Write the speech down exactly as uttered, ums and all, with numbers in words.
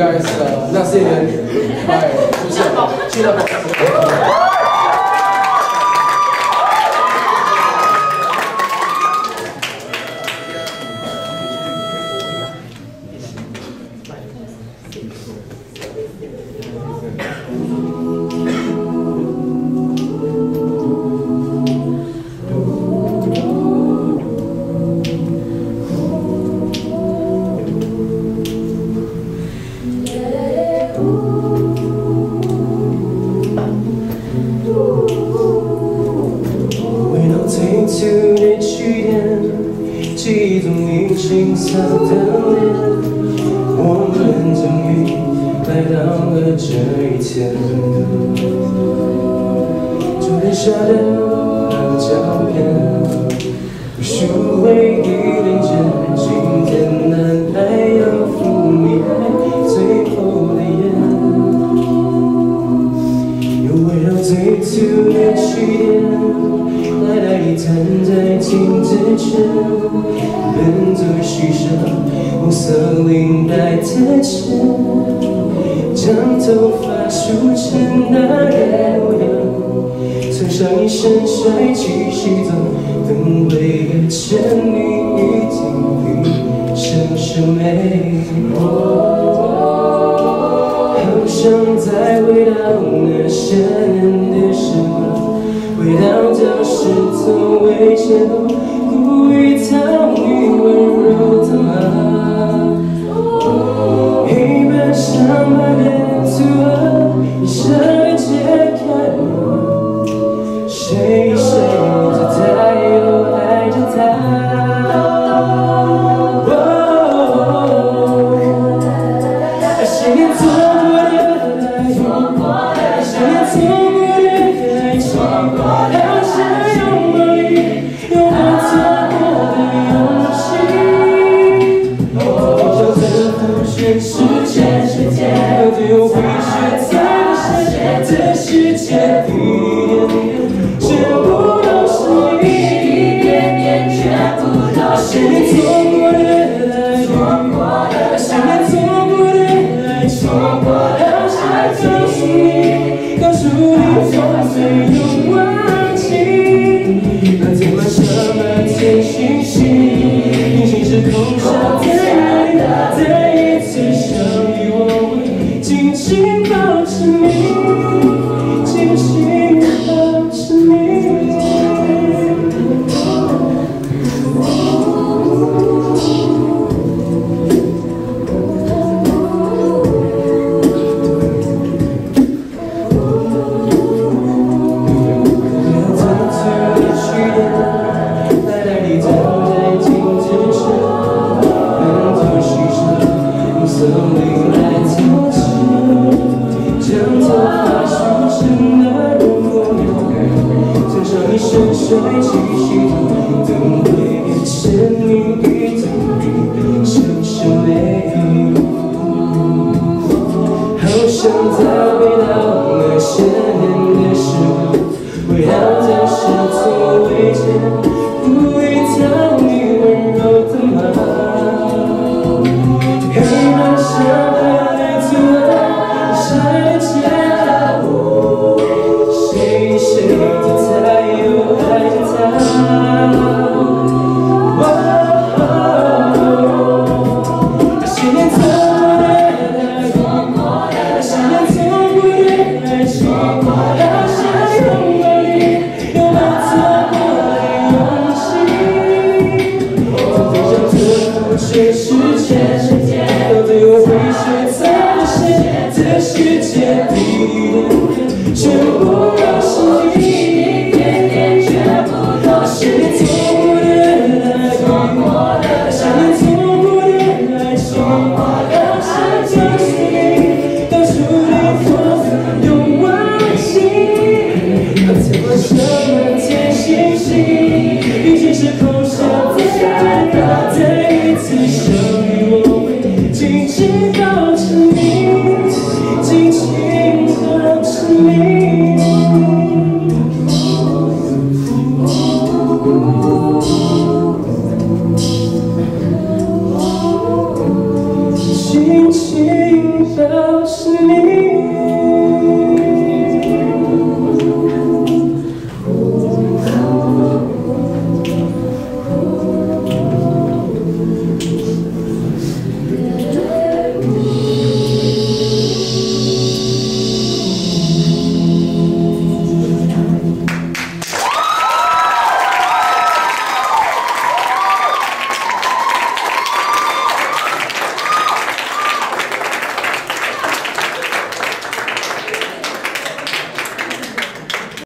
guys uh,那些年来出现，Cheena to 你去年，记忆中你青涩的脸，我们终于来到了这一天。昨天下的老照片，无数回忆连接，今天难还要赴你最后的夜，又围绕最初的起点。 来来你站在镜子前，人做牺牲，红色领带的牵，将头发梳成那个模样，穿上一身帅气西装，等回忆前你已经一生是美。好想再回到那些年的时光。 回到教室座位前，故意讨你温柔的骂。黑板上白脸图案，一闪而解开了。谁谁知他又爱着他。那些年错过的爱，那些年错过的爱情。 好想拥抱你，拥抱错过的勇气。想征服全世界，到最后会却才发现，这世界一点点，全部都是你，一点点，全部都是你错过的爱，那些年错过的爱情，好想告诉你，告诉你，我没有忘。 那天晚上，满天星星，平行时空下在哪里？再一次相遇，我会紧紧抱着你，紧紧抱着你。帅气西装，等回忆前你已经一生是美。好想再回到那些年的时候，回到教室座位前，故意讨你温柔的骂。黑板上的那图案，闪解了我，谁谁的太有。 全世界，到最后会却才发现，这世界一点点全部。